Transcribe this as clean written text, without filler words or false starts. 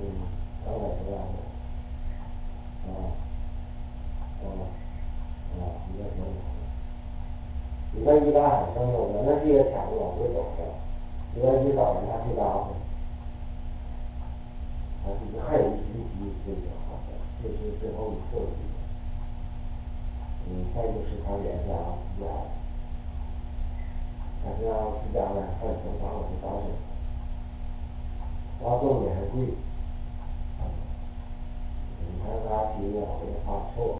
200多万的，应该行。你看180升的，我那这个钱我会走的，因为你找人他去搭去，还有一批这个好的，这是最后一次了。再就是他原价自家，但是要自家呢，看成啥我就搭上，然后重点还贵。你看他提的好像怕臭。